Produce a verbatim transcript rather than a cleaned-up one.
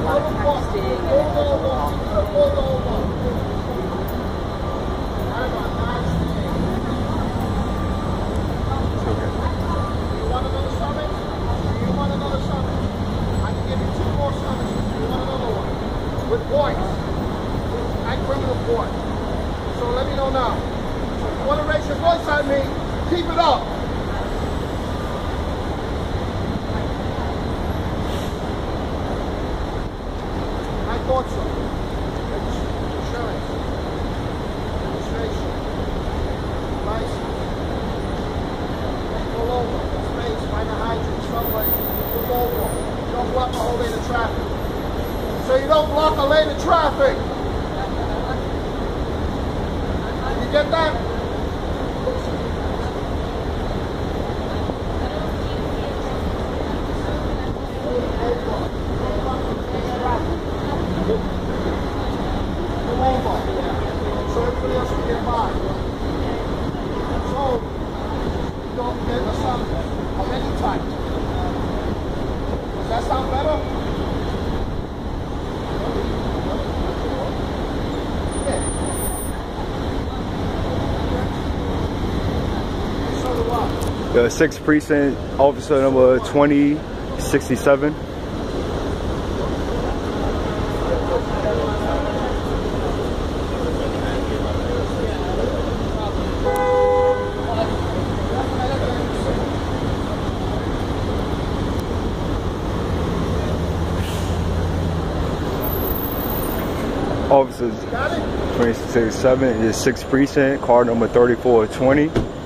lot of texting You want another summons? You want another summons? I can give you two more summonses. You want another one? With points. And criminal court. So let me know now. So if you want to raise your voice at me, keep it up. I thought so. Insurance. Registration. License. Pull over. Space. Find a hydrant. Sunlight. Pull over. Don't block a whole lane of traffic. So you don't block a lane of traffic. You get that? So everybody else can get by. So you don't get a summons of any type. Does that sound better? Yeah. So do I. The sixth precinct, officer number twenty sixty-seven. Officers twenty sixty-seven is sixth precinct, car number thirty-four twenty.